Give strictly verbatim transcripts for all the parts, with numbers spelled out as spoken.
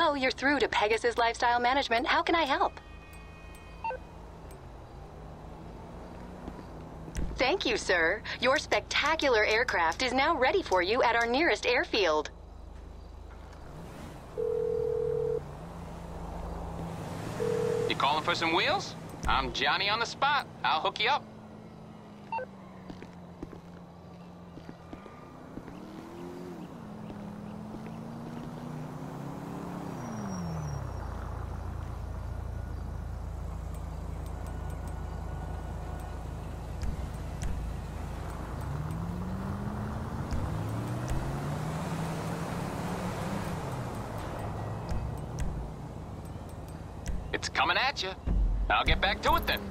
Hello, you're through to Pegasus Lifestyle Management. How can I help? Thank you, sir. Your spectacular aircraft is now ready for you at our nearest airfield. You calling for some wheels? I'm Johnny on the spot. I'll hook you up. It's coming at you. I'll get back to it then.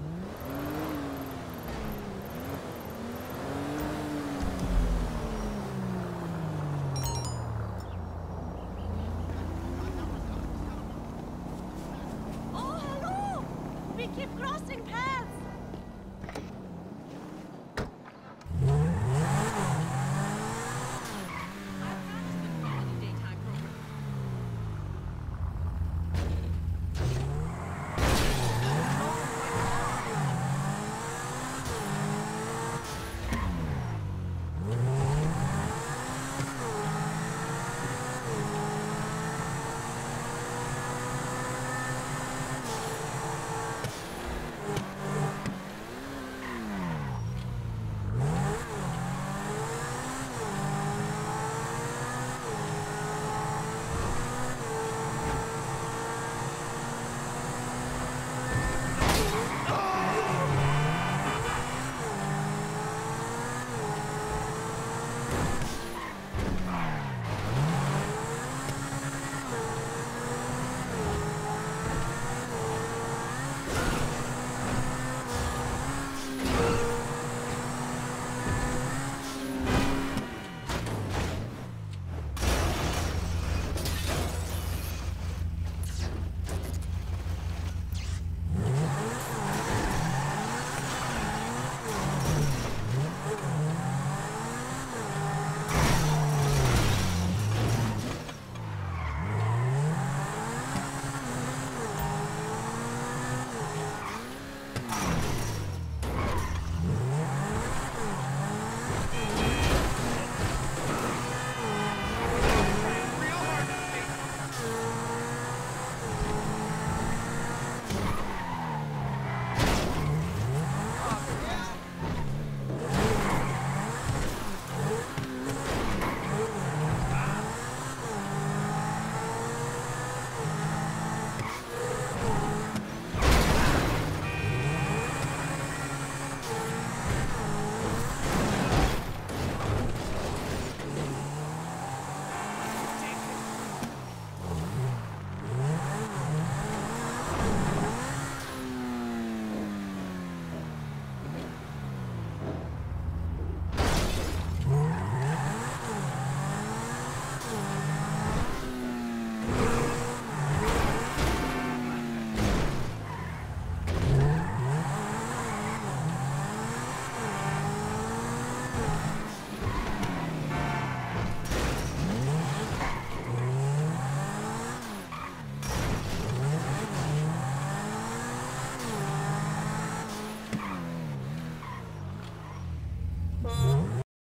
Oh, hello! We keep crossing paths!